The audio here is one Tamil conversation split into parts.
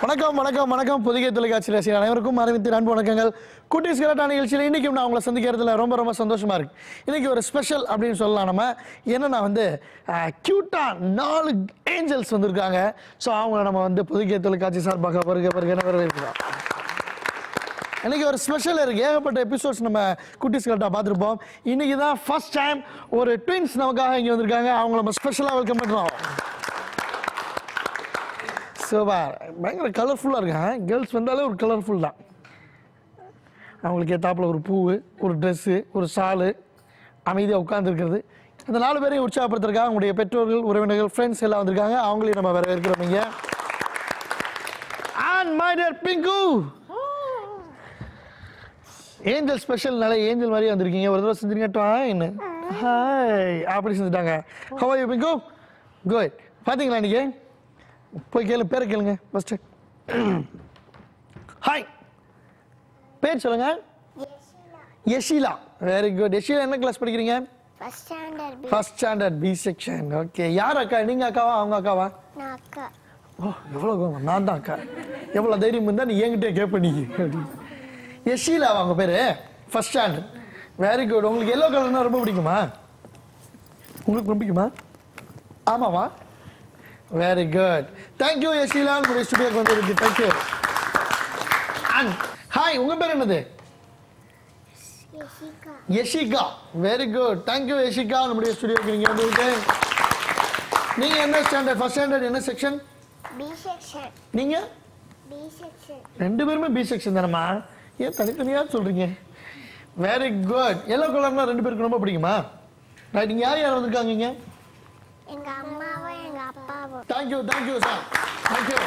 வணக்கம் வணக்கம் வணக்கம் புதிய தொலைக்காட்சி ரசிகர்கள் அனைவருக்கும் அரவிந்தின் அன்பு வணக்கங்கள். குட்டீஸ் கலாட்டா நிகழ்ச்சியில் இன்றைக்கும் நான் உங்களை சந்திக்கிறதுல ரொம்ப ரொம்ப சந்தோஷமா இருக்கு. இன்னைக்கு ஒரு ஸ்பெஷல் அப்படின்னு சொல்லலாம். நம்ம என்னன்னா கியூட்டா 4 ஏஞ்சல்ஸ் வந்திருக்காங்க. ஸோ அவங்கள நம்ம புதிய தொலைக்காட்சி சார்பாக வரவேற்கிறோம். இன்னைக்கு ஒரு ஸ்பெஷல் இருக்கு. ஏகப்பட்ட எபிசோட்ஸ் நம்ம குட்டீஸ் கலாட்டா பார்த்துருப்போம். இன்னைக்கு தான் ஃபர்ஸ்ட் டைம் ஒரு ட்வின்ஸ் நமக்காக இங்கே வந்திருக்காங்க. அவங்கள நம்ம ஸ்பெஷலாக வெல்கம் பண்ணுறோம். பயங்கர கலர்ஃபுல்லாக இருக்காங்க. கேர்ள்ஸ் வந்தாலே ஒரு கலர்ஃபுல் தான். அவங்களுக்கு ஏத்தாப்புல ஒரு பூவு, ஒரு ட்ரெஸ்ஸு, ஒரு ஷாலு, அமைதியாக உட்காந்துருக்கிறது. அந்த 4 பேரையும் உற்சாகப்படுத்துறதுக்காக அவங்களுடைய பெற்றோர்கள், உறவினர்கள், ஃப்ரெண்ட்ஸ் எல்லாம் வந்திருக்காங்க. அவங்களையும் நம்ம வரவேற்கிறோம். இங்கே and my dear Pinku angel special நல்ல ஏஞ்சல் மாதிரியே வந்திருக்கீங்க. ஒரு தடவை செஞ்சுருங்கட்டா என்ன ஹாய் அப்படி செஞ்சுட்டாங்க. How are you Pinku? Good. பார்த்தீங்களா இன்னைக்கு? போய் பேரை கேளுங்க ஃபர்ஸ்ட். ஹாய், பேர் சொல்லுங்க. யஷிலா. Very good. யஷிலா என்ன கிளாஸ் படிக்கிறீங்க? First standard B section. Okay. யார் அக்கா? நீங்க அக்காவா அவங்க அக்காவா? நான் அக்கா. ஓ எவ்வளோ நான் தான் அக்கா. எவ்வளோ தைரியம் இருந்தால் நீ என்கிட்டே கேட்ப நீ. யஷிலா அவங்க பேர். First standard. Very good. உங்களுக்கு எல்லோ கலர்னா ரொம்ப பிடிக்குமா? உங்களுக்கு ரொம்ப பிடிக்குமா? ஆமாவா? Very good. தேங்க்யூ யஷிலா. உங்களுடைய ஸ்டுடியோக்கு வந்திருக்கு. தேங்க்யூ. அண்ட் ஹாய், உங்க பேர் என்னது? Yashika. Very good. Thank you Yashika. நம்முடைய ஸ்டுடியோக்கு நீங்க வந்திருக்கு. நீங்க என்ன ஸ்டாண்டர்ட்? ஃபர்ஸ்ட் ஸ்டாண்டர்ட் என்ன செக்ஷன்? B section. நீங்க? B section. ரெண்டு பேருமே பி செக்ஷன் தானம்மா? ஏன் தனித்தனியா சொல்றீங்க? Very good. எல்லோ கலர்னா ரெண்டு பேருக்கு ரொம்ப பிடிக்குமா? ரைட். நீங்க யார் யார் வந்திருக்காங்க இங்க? எங்க அம்மாவும் எங்க அப்பாவும். Thank you thank you sir. Thank you.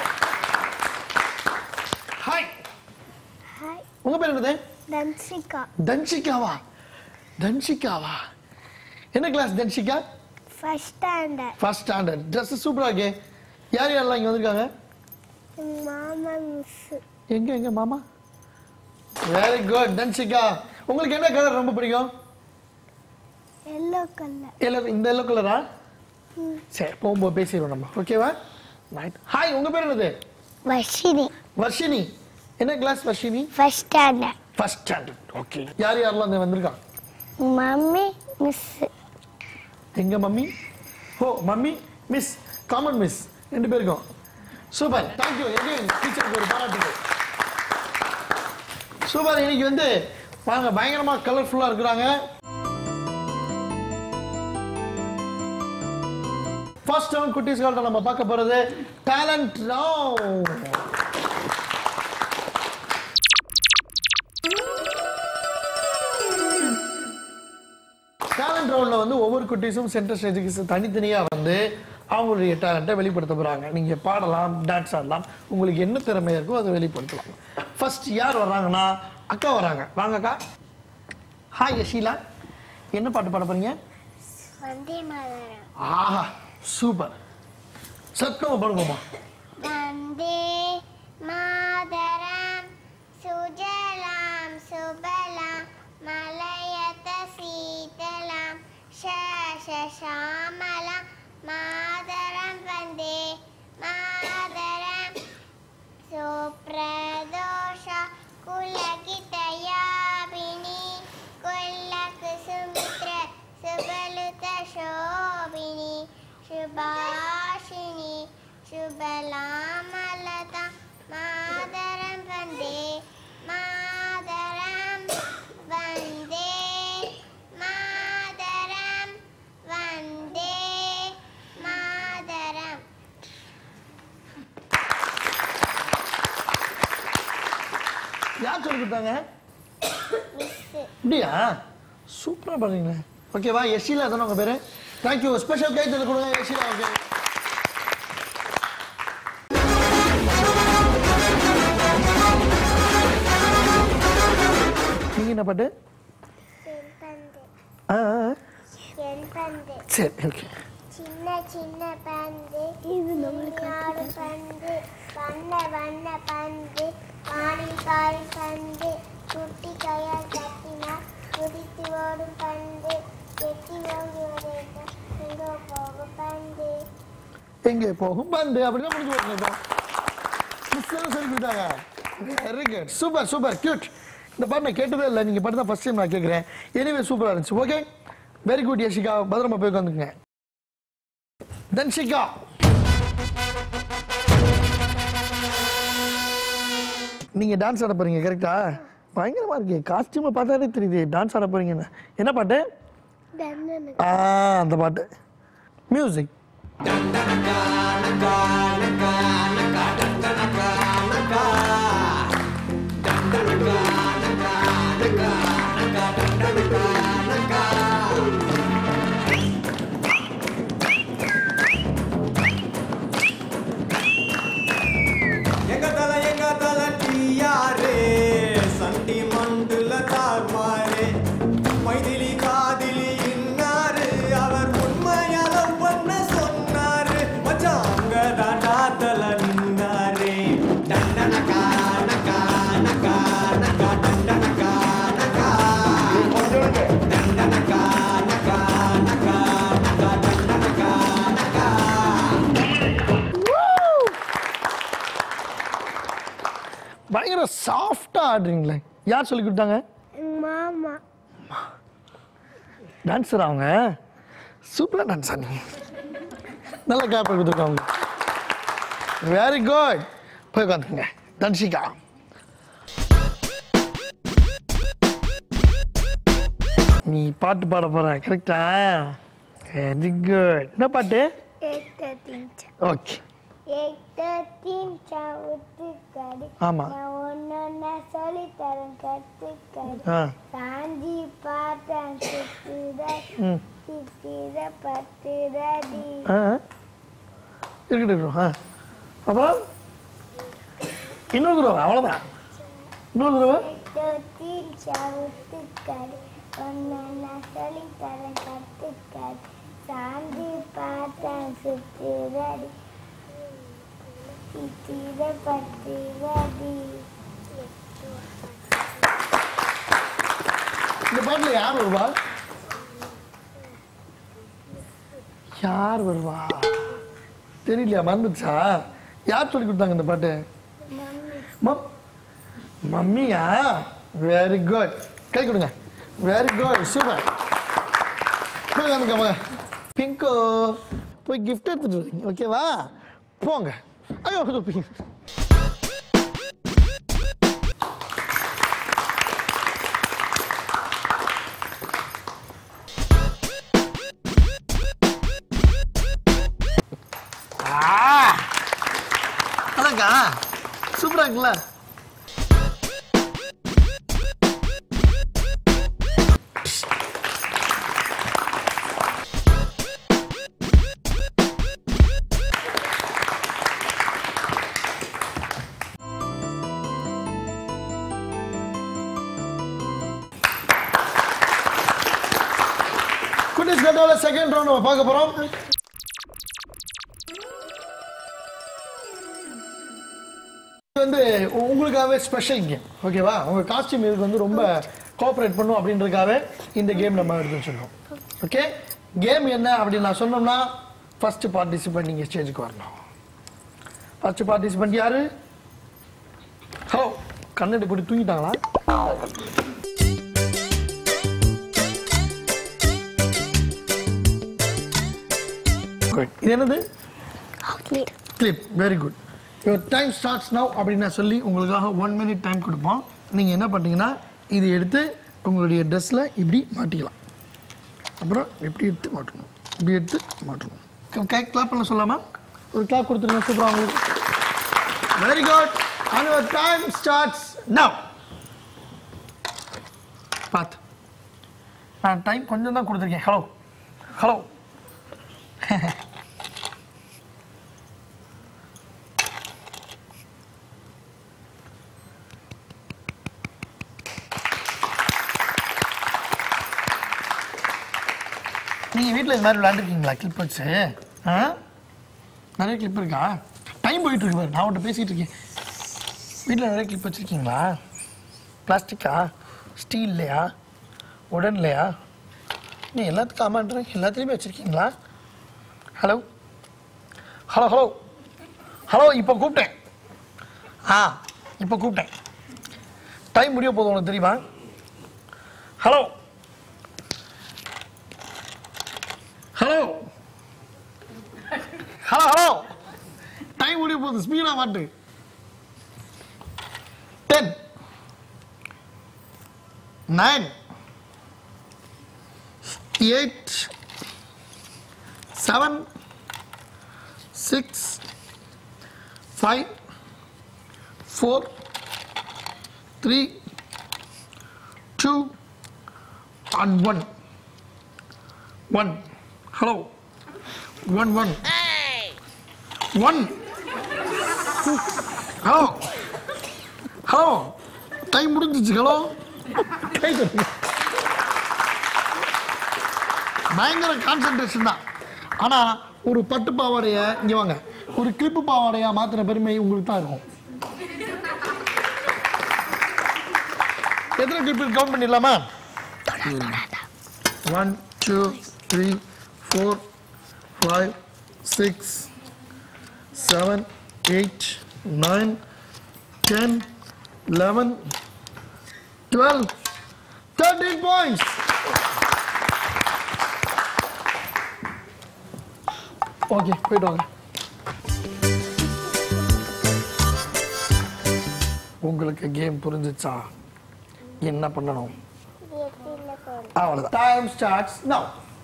Hi. Hi. உங்க பேர் என்னது? தன்சிகா. தன்சிகாவா? தன்சிகாவா? என்ன class Dhanshika? First standard. First standard. Dress சூப்பரா இருக்கே. யார் யாரெல்லாம் இங்க வந்திருக்காங்க? மாமா மிஸ். எங்க மாமா? Very good Dhanshika. உங்களுக்கு என்ன கலர் ரொம்ப பிடிக்கும்? Yellow colour. எல்லோ. இந்த எல்லோ கலரா? சரி, போகும்போது பேசிடுவோம் நம்ம. ஓகேவா? ரைட். ஹாய், உங்க பேர் என்னது? வர்ஷினி. வர்ஷினி. என்ன class Varshini? First standard. First standard. Okay. யார் யாரெல்லாம் இங்க வந்திருக்காங்க? Mummy miss. எங்க mummy? Oh mummy miss. Common miss ரெண்டு பேருக்கும். சூப்பர். தேங்க்யூ. எகைன் டீச்சருக்கு ஒரு பாராட்டுகள். சூப்பர். இன்னைக்கு வாங்க பயங்கரமா கலர்ஃபுல்லா இருக்கிறாங்க. ஃபர்ஸ்ட் டைம் குட்டீஸ் கலாட்டா நம்ம பார்க்க போறது டேலண்ட் ரவுண்ட். டேலண்ட் ரவுண்ட்ல ஒவ்வொரு குட்டீஸும் சென்டர் ஸ்டேஜுக்கு தனித்தனியா அவங்களுடைய டேலண்ட்டை வெளிப்படுத்த போறாங்க. நீங்க பாடலாம், டான்ஸ் ஆடலாம், உங்களுக்கு என்ன திறமை இருக்கோ அதை வெளிப்படுத்தலாம். ஃபர்ஸ்ட் யார் வர்றாங்கன்னா அக்கா வராங்க. வாங்க அக்கா. ஹாய் யஷிலா. என்ன பாட்டு பாட போறீங்க? வந்தே மாதரம். ஆஹா சூப்பர். சத்தமா பாடுங்கம்மா. வந்தே மாதரம் சுஜலாம் சுபலாம் மலயத சீதலாம் ஷஷாமலாம் மாதரம் வந்தே மாதரம் சுப்ரதோஷ குலகிதயாபினி குல்லகு சுமித்ர சுபலுத சோபினி சுபாஷினி சுபலாமலதா மாதரம் வந்தே மாதரம் வந்தே மாதரம் வந்தே மாதரம். யார் சொல்லி கொடுத்தாங்க? மிஸ். அப்படியா? சூப்பரா பாடுறீங்களே. ஓகேவா? யஷிலா தானே உங்க பேரு? தேங்க்யூ. ஸ்பெஷல் கை தட்டு கொடுங்க யஷிலா. ஓகே. நீங்க என்ன பாட்டு? சரி ஓகே. சின்ன சின்ன பந்து இது நம்மளுக்கு ஆடும் பந்து வண்ண வண்ண பந்து காணி காய் பந்து குட்டி கையால் தட்டினால் குதித்து ஓடும் பந்து எட்டி ஓடி வரைக்கும் எங்கோ போகும் பந்து. எங்கே போகும் பந்து அப்படின்னா முடிஞ்சு போயிருந்தோம். சொல்லி கொடுத்தாங்க. Very good, super super cute. இந்த பாட்டு நான் கேட்டதே இல்லை, நீங்கள் பாட்டு தான் ஃபர்ஸ்ட் டைம் நான் கேட்குறேன். எனிவே சூப்பராக இருந்துச்சு. ஓகே, வெரி குட் யஷிகா, பத்திரமா போய் உட்காந்துக்குங்க. தன்ஷிகா, நீங்கள் டான்ஸ் ஆட போறீங்க கரெக்டா? பயங்கரமா இருக்கு, காஸ்டியூமை பார்த்தாலே தெரியுது டான்ஸ் ஆட போறீங்கன்னு. என்ன பாட்டு? அந்த பாட்டு. மியூசிக். பயங்கர சாஃப்டா ஆடுறீங்களே, யார் சொல்லி கொடுத்தாங்க? மாமா. டான்ஸர் அவங்க, சூப்பரா டான்ஸ் ஆடுங்க. நல்ல கேப் கொடுத்துருக்காங்க. வெரி குட், போய் உட்காந்துங்க. தன்ஷிகா, நீ பாட்டு பாட போற கரெக்டா? Very good. என்ன பாட்டு? ஓகே. ஆமா. சொல்லி தரேன் கத்துக்கடி. சாஞ்சி பார்த்தேன் சித்திர பத்துரடி. இருக்கட்டும். அப்புறம் இன்னொரு தடவை, அவ்வளோதான். இன்னொரு தடவை. சவுத்துக்கடி ஒன்னு சொல்லி தரேன் கத்துக்கடி. சாஞ்சி பார்த்தேன் சித்திரடி சித்திர பத்துரடி. இந்த பாட்டுல யார் வருவா? யார் வருவா தெரியலையா? மறந்துச்சா? யார் சொல்லி கொடுத்தாங்க இந்த பாட்டு? மம்மியா? வெரி குட், கை கொடுங்க. Very good, super. போய் வந்துக்கோங்க. பிங்கோ, போய் கிஃப்ட் எடுத்துட்டு வரீங்க, ஓகேவா? போங்க. ஐயோ, அதாக்கா சூப்பரா இருக்குல்ல? குட்டீஸ் கட்டோட செகண்ட் ரவுண்ட் நம்ம பார்க்க போறோம். வந்து உங்களுக்காகவே ஸ்பெஷல் கேம், ஓகேவா? உங்க காஸ்டியூம் இதுக்கு வந்து ரொம்ப கோஆபரேட் பண்ணும் அப்படின்றதுக்காகவே இந்த கேம் நம்ம எடுத்து வச்சிருக்கோம். ஓகே, கேம் என்ன அப்படின்னு நான் சொன்னோம்னா, ஃபர்ஸ்ட் பார்ட்டிசிபென்ட் நீங்க ஸ்டேஜுக்கு வரணும். ஃபர்ஸ்ட் பார்ட்டிசிபென்ட் யாரு? ஹலோ, கண்ணாடி போட்டு தூங்கிட்டாங்களா? இது என்னது? Clip. Very good. Your time starts now அப்படின்னு சொல்லி உங்களுக்காக 1 minute டைம் கொடுப்போம். நீங்கள் என்ன பண்ணுறீங்கன்னா, இது எடுத்து உங்களுடைய ட்ரெஸ்ஸில் இப்படி மாட்டிக்கலாம். அப்புறம் எப்படி எடுத்து மாட்டணும், இப்படி எடுத்து மாட்டணும். கை கிளாப் பண்ண சொல்லாமா? ஒரு கிளாப் கொடுத்துருங்க. சூப்பராக உங்களுக்கு. Very good. And your time starts now. பார்த்து, நான் டைம் கொஞ்சம் தான் கொடுத்துருக்கேன். Hello hello. நீங்கள் வீட்டில் இது மாதிரி விளையாண்டுருக்கீங்களா கிளிப் வச்சு? நிறைய கிளிப் இருக்கா? டைம் போயிட்டு இருக்கு பாரு, நான் அவன்கிட்ட பேசிகிட்டு இருக்கேன். வீட்டில் நிறைய கிளிப் வச்சுருக்கீங்களா? பிளாஸ்டிக்கா, ஸ்டீல்லையா, உடன்லையா? நீ எல்லாத்துக்கும் ஆமான்ற எல்லாத்துலேயுமே வச்சுருக்கீங்களா? Hello hello hello hello. இப்போ கூப்பிட்டேன். இப்போ கூப்பிட்டேன். டைம் முடிய போதும், உனக்கு தெரியுமா? Hello hello hello hello, time முடிய போகுது, ஸ்பீடா மாட்டு. 10 9 8 7 6 5 4 3 2 and 1. Hello. 1 ஹலோ, டைம் முடிஞ்சிச்சு. ஹலோ, பயங்கர கான்சென்ட்ரேஷன் தான். ஆனால் ஒரு பட்டு பாவாடையை இங்கே வாங்க, ஒரு கிளிப்பு பாவாடையாக மாற்றின பெருமை உங்களுக்கு தான் இருக்கும். எத்தனை கிளிப்பு கவுண்ட் பண்ணிடலாமா? 1 2 3 4 5 6 7 8 9 10 11 12 13 points. ஓகே, போயிட்டு வாங்க. உங்களுக்கு கேம் புரிஞ்சிச்சா? என்ன பண்ணணும்? அவ்வளவுதான். டைம் ஸ்டார்ட்ஸ் நவ.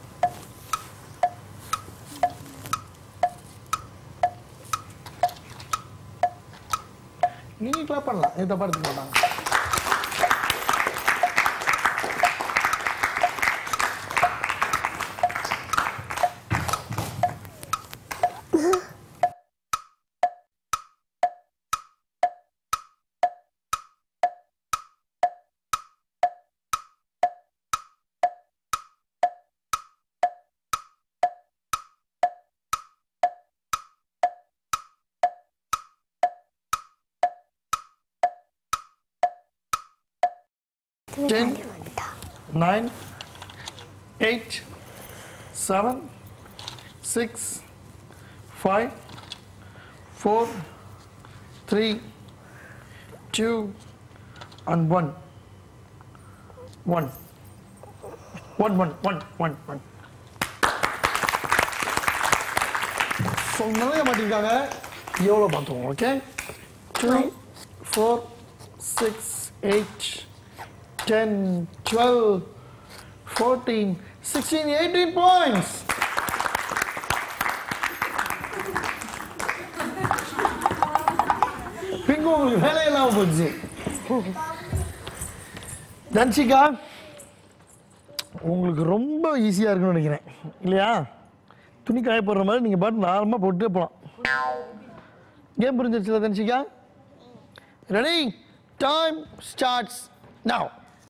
நீங்க கிளாப் பண்ணலாம், இதை பார்த்து மாட்டாங்க. Ten, 9, 8, 7, 6, 5, 4, 3, 2 and 1. 1. ஸோ நிறைய மாட்டிருக்காங்க, எவ்வளோ பார்த்தோம்? Okay, 2 4 6 8 10 12 14 16 18 points. பிங்கு உங்களுக்கு வேலையெல்லாம் போச்சு. தன்ஷிகா, உங்களுக்கு ரொம்ப ஈஸியாக இருக்குன்னு நினைக்கிறேன் இல்லையா? துணி காய போடுற மாதிரி நீங்கள் பாட்டு நார்மலாக போட்டு போகலாம். கேம் புரிஞ்சிருச்சுல Dhanshika? Ready? Time starts now.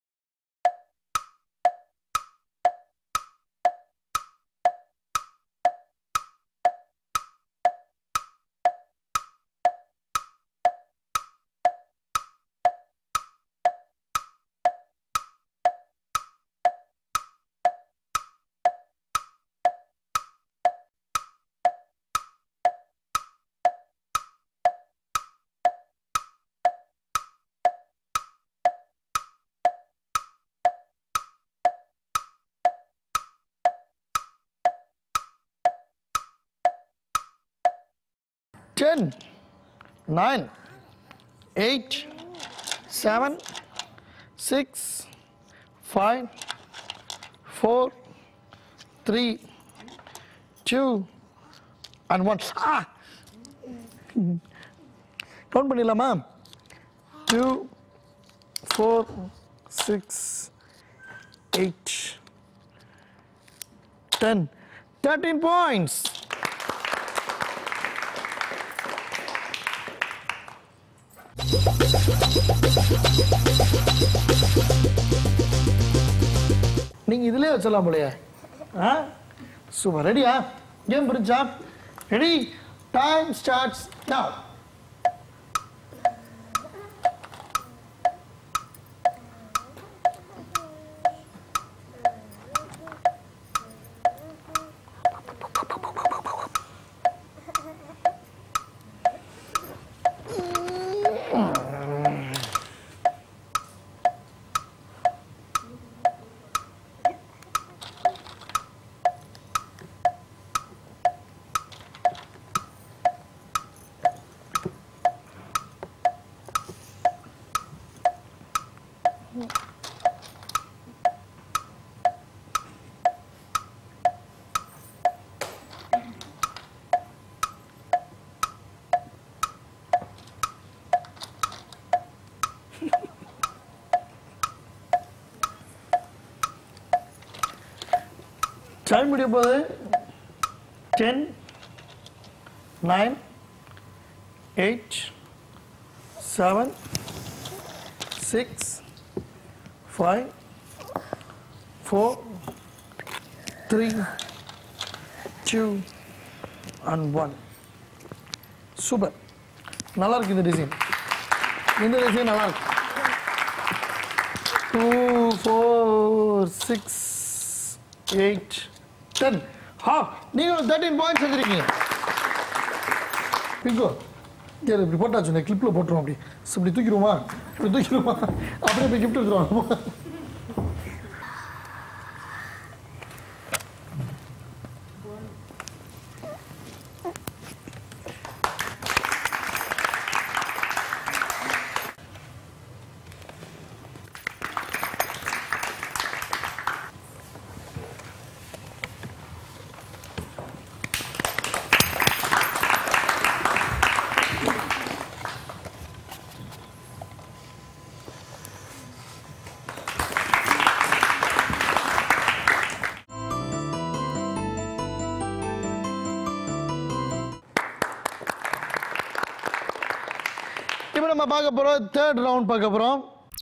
Ten, 9, 8, 7, 6, 5, 4, 3, 2 and 1. Count பண்ணிடலாமா? 2 4 6 8 10 13 points. நீங்க இதுலயே வச்சலாம் போலயே. சூப்பர். ரெடியா? கேம் புரிஞ்சா? Ready? Time starts now. Time முடிய போகுது. 10 9 8 7 6 5 4 3 2 and 1. சூப்பர். நல்லா இருக்கு இந்த டிசைன். இந்த டிசைன் நல்லா இருக்கு. 2 4 6 8 10. நீங்க 13 பாயிண்ட்ஸ் எடுத்துருக்கீங்க. பிங்கோ இப்படி போட்டாச்சு, கிளிப்ல போட்டுருவோம். அப்படி இப்படி தூக்கிடுவோமா, இப்படி தூக்கிடுவோமா, அப்படியே போய் கிஃப்ட் எடுத்துருவோம். இப்போ நம்ம பார்க்க போறோம் தேர்ட் ரவுண்ட் பார்க்க போறோம்.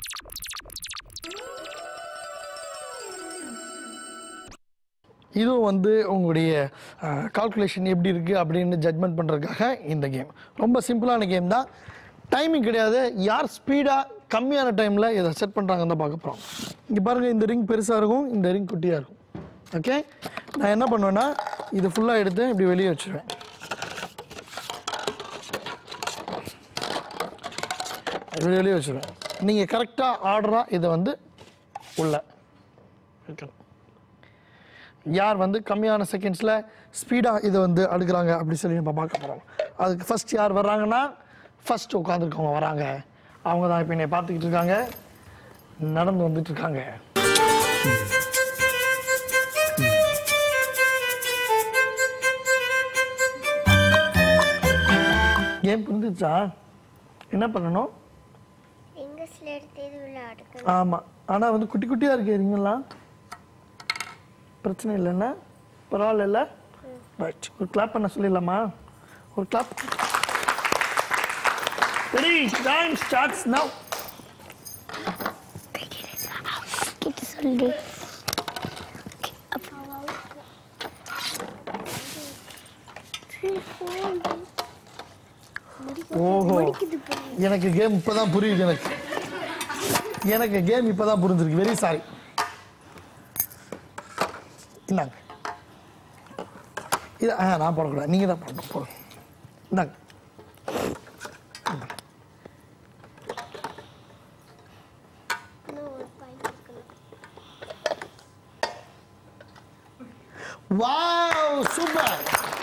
இதுவும் வந்து உங்களுடைய கால்குலேஷன் எப்படி இருக்குது அப்படின்னு ஜட்மெண்ட் பண்ணுறதுக்காக இந்த கேம். ரொம்ப சிம்பிளான கேம் தான், டைமிங் கிடையாது. யார் ஸ்பீடாக கம்மியான டைமில் இதை செட் பண்ணுறாங்கன்னு தான் பார்க்க போகிறோம். இங்கே பாருங்கள், இந்த ரிங் பெருசாக இருக்கும், இந்த ரிங் குட்டியாக இருக்கும். ஓகே, நான் என்ன பண்ணுவேன்னா இது ஃபுல்லாக எடுத்து இப்படி வெளியே வச்சுருவேன். வெளியே வச்சுருவேன். நீங்கள் கரெக்டாக ஆர்டராக இதை வந்து உள்ள வைக்கணும். யார் வந்து கம்மியான செகண்ட்ஸில் ஸ்பீடாக இதை வந்து அடுக்கிறாங்க அப்படி சொல்லி நம்ம பார்க்க போகிறோம். அதுக்கு ஃபஸ்ட் யார் வர்றாங்கன்னா, ஃபஸ்ட்டு உட்காந்துருக்கவங்க வராங்க. அவங்க தான் இப்போ என்னை பார்த்துக்கிட்டு இருக்காங்க, நடந்து வந்துட்டு இருக்காங்க. கேம் புரிஞ்சிச்சா? என்ன பண்ணணும்? ஆமாம், ஆனால் வந்து குட்டி குட்டியாக இருக்கீங்களா, பிரச்சனை இல்லைன்னா பரவாயில்ல இல்லை? ரைட், ஒரு கிளாப் பண்ண சொல்லிடலாமா? ஒரு clap. Ready, time starts now. ஓஹோ, எனக்கு கேம் இப்போதான் புரியுது. எனக்கு கேம் இப்போதான் புரிஞ்சிருக்கு. Very sorry. இந்தாங்க, இது நான் போடக்கூடாது, நீங்கள் தான் போடணும். போடுங்க, இந்தாங்க. வாவ், சூப்பர்,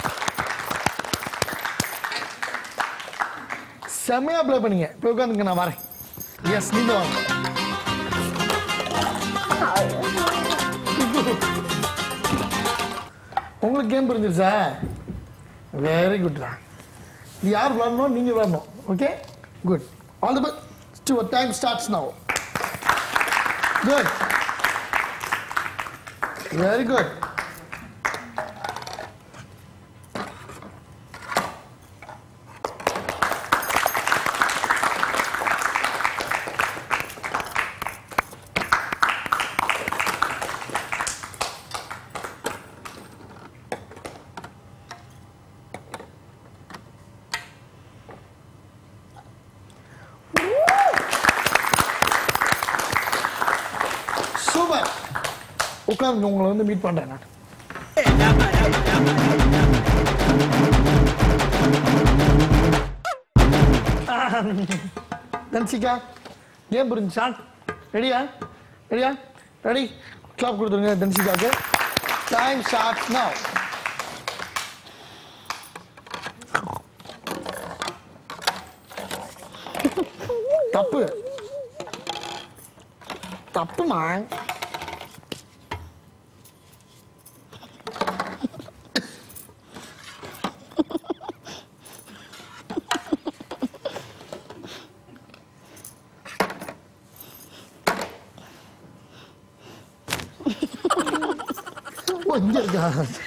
செம்மையா ப்ளே பண்ணீங்க. இப்போ உட்காந்துங்க, நான் வரேன். எஸ், நீங்க வாங்க. உங்களுக்கு கேம் புரிஞ்சிருச்சா? வெரி குட் தான். இது யார் விளாடணும்? நீங்கள் விளாடணும். Okay, good. All the best. Your time starts now. Good, very good. Super. உட்கார்ந்து உங்களை வந்து மீட் பண்றேன் நான். தன்சிகா, ஏன் புரிஞ்சா? ரெடியா? ரெடியா? ரெடி, கிளாப் கொடுத்துருங்க தன்சிகாக்கு. Time starts now. தப்பு தப்புமா. இங்க இருக்கா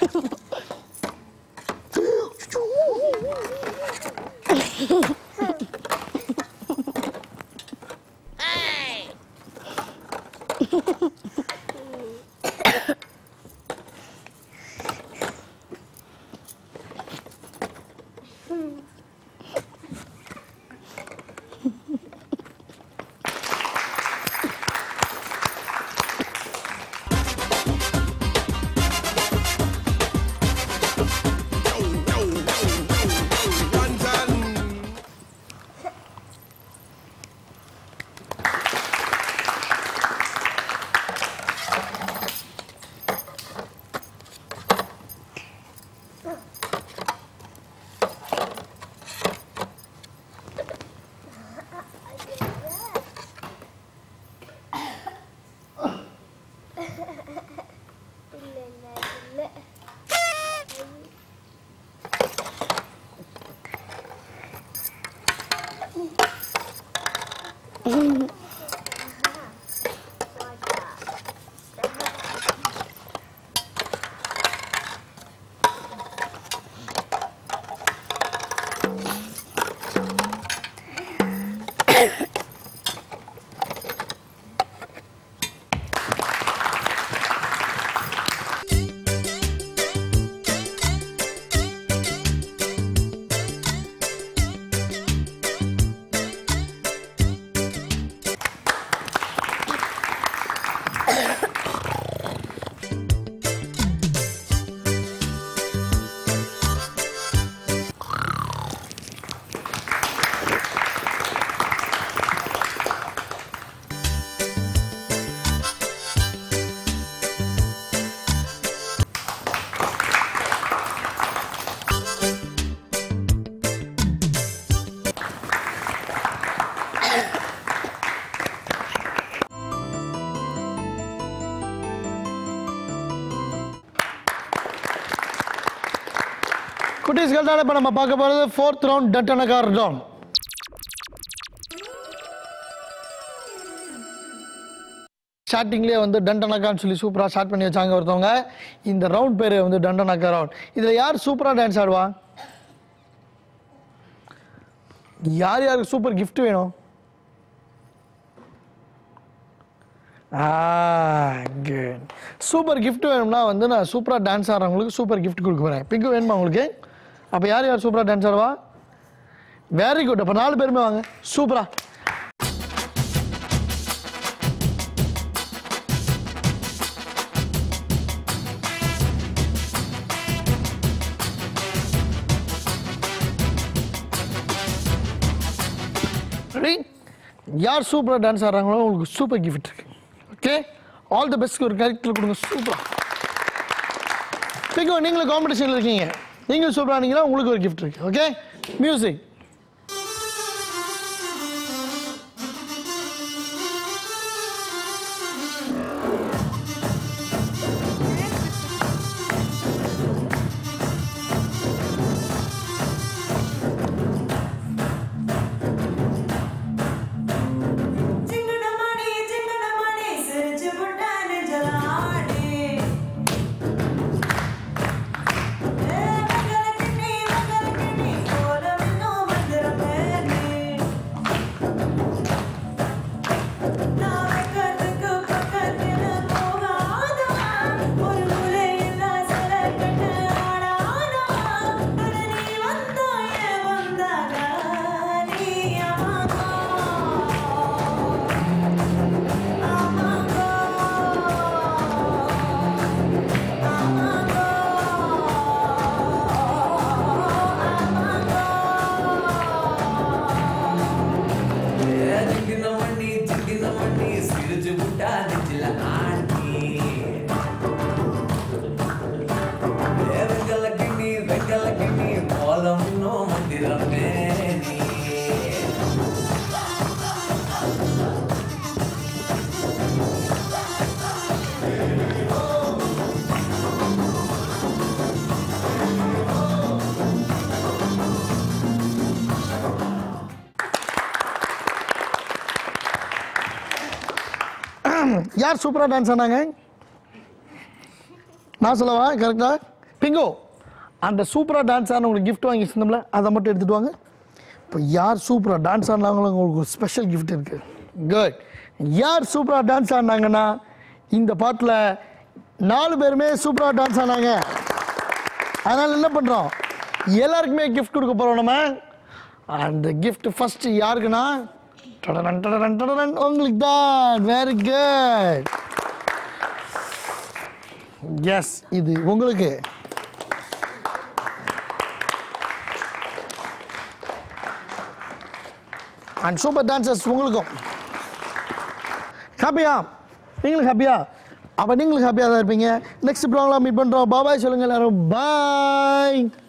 குட்டீஸ்கள் தான் இப்போ நம்ம பார்க்க போகிறது 4th ரவுண்ட் டண்டனக்கார் ரவுண்ட். ஸ்டார்டிங்லேயே வந்து டண்டனக்கான்னு சொல்லி சூப்பராக ஸ்டார்ட் பண்ணி வச்சாங்க ஒருத்தவங்க. இந்த ரவுண்ட் பேர் வந்து டண்டனக்கா ரவுண்ட். இதில் யார் சூப்பராக டான்ஸ் ஆடுவா? யார் யாருக்கு சூப்பர் கிஃப்ட் வேணும்? சூப்பர் கிஃப்ட் வேணும்னா வந்து நான் சூப்பராக டான்ஸ் ஆடுறவங்களுக்கு சூப்பர் கிஃப்ட் கொடுக்க போகிறேன். பிங்கு வேணுமா உங்களுக்கு? அப்போ யார் யார் சூப்பராக டான்ஸ் ஆடுவா? Very good. அப்போ 4 பேருமே வாங்க சூப்பராக. யார் சூப்பராக டான்ஸ் ஆடுறாங்களோ உங்களுக்கு சூப்பர் கிஃப்ட் இருக்கு. Okay, all the best. ஒரு கரெக்டில் கொடுங்க சூப்பராக. பிங்கோ நீங்களும் காம்படிஷனில் இருக்கீங்க, நீங்களும் சூப்பராக ஆனீங்கன்னா உங்களுக்கு ஒரு கிஃப்ட் இருக்கு. Okay, music. யார் சூப்பராக டான்ஸ் ஆனாங்க? நான் சொல்லவா கரெக்டா? பிங்கோ அந்த சூப்பராக டான்ஸ் ஆன உங்களுக்கு கிஃப்ட் வாங்கி வச்சிருந்தோம்ல, அதை மட்டும் எடுத்துகிட்டு வாங்க. இப்போ யார் சூப்பராக டான்ஸ் ஆடினாங்களோ உங்களுக்கு ஒரு ஸ்பெஷல் கிஃப்ட் இருக்குது. குட். யார் சூப்பராக டான்ஸ் ஆடினாங்கன்னா இந்த பாட்டில் 4 பேருமே சூப்பராக டான்ஸ் ஆனாங்க. அதனால் என்ன பண்ணுறோம், எல்லாருக்குமே கிஃப்ட் கொடுக்க போகிறோம் நம்ம. அந்த கிஃப்ட் ஃபஸ்ட்டு யாருக்குன்னா டடரன் டடரன் டடரன் உங்களுக்கு தான். Very good. எஸ், இது உங்களுக்கு. அண்ட் சூப்பர் டான்சர்ஸ் உங்களுக்கும். ஹாப்பியா? நீங்களும் ஹாப்பியா? அப்போ நீங்களும் ஹாப்பியாக தான் இருப்பீங்க. நெக்ஸ்ட் ப்ரோக்ராம் மீட் பண்ணுறோம். பாய் சொல்லுங்கள் எல்லாரும். பாய்.